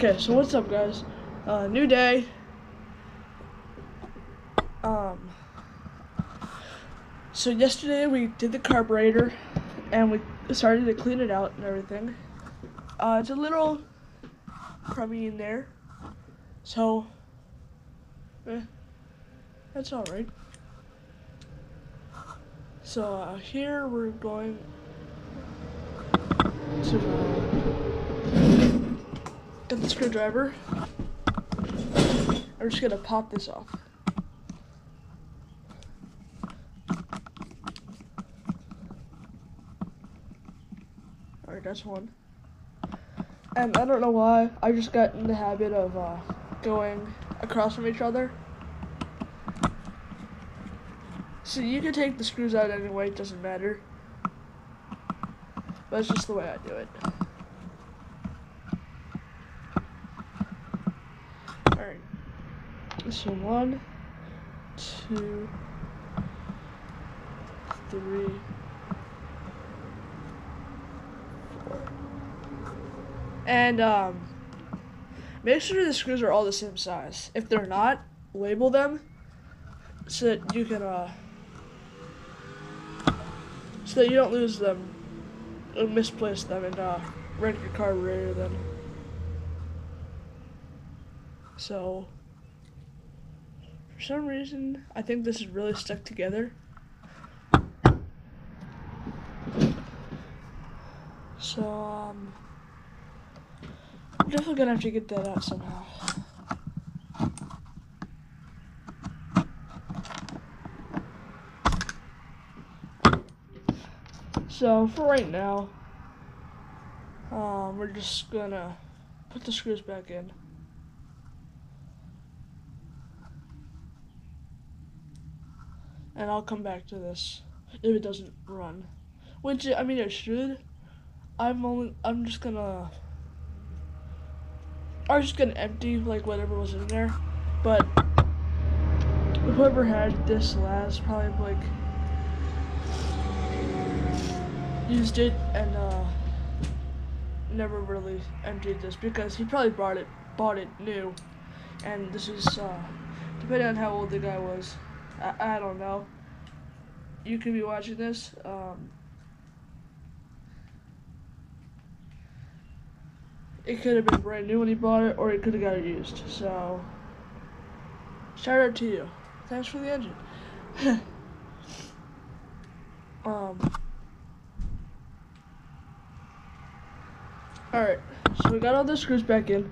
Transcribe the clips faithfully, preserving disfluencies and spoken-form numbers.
Okay, so what's up, guys? Uh, new day. Um, so yesterday we did the carburetor, and we started to clean it out and everything. Uh, it's a little crummy in there, so eh, that's all right. So uh, here we're going to uh, get the screwdriver. I'm just gonna pop this off. Alright, that's one. And I don't know why, I just got in the habit of uh, going across from each other. So you can take the screws out anyway, it doesn't matter. But it's just the way I do it. Alright. So one, two, three, four. And um, make sure the screws are all the same size. If they're not, label them so that you can uh, so that you don't lose them or misplace them and uh, wreck your carburetor then. So for some reason, I think this is really stuck together. So um, I'm definitely gonna have to get that out somehow. So for right now, um, we're just gonna put the screws back in. And I'll come back to this if it doesn't run. Which, I mean, it should. I'm only, I'm just gonna, I was just gonna empty, like, whatever was in there. But whoever had this last probably, like, used it and, uh, never really emptied this because he probably bought it, bought it new. And this is, uh, depending on how old the guy was, I, I don't know. You could be watching this. Um, it could have been brand new when he bought it, or he could have got it used. So, shout out to you. Thanks for the engine. um. All right. So we got all the screws back in.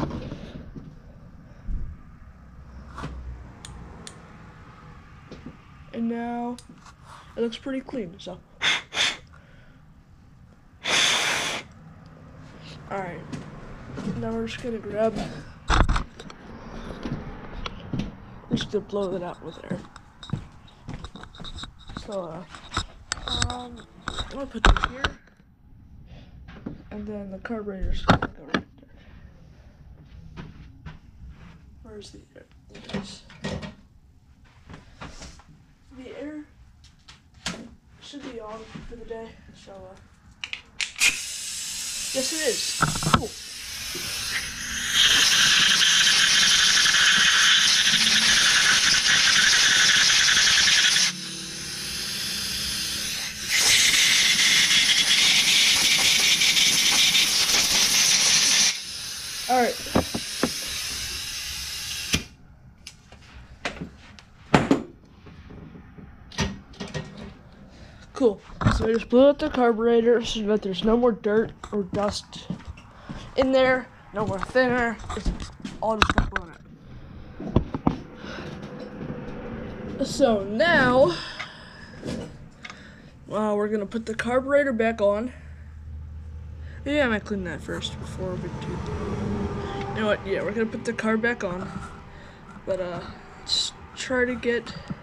And now it looks pretty clean, so. Alright, now we're just gonna grab, just to blow that out with air. So, uh, um, I'm gonna put this here, and then the carburetor's gonna go right there. Where's the air? There it is. The air should be on for the day, so, uh, yes it is. Cool. Alright. Cool. So I just blew out the carburetor so that there's no more dirt or dust in there, no more thinner. It's all just got blown out. So now, uh, we're gonna put the carburetor back on. Maybe I might clean that first before we do. You know what? Yeah, we're gonna put the car back on, but uh, let's try to get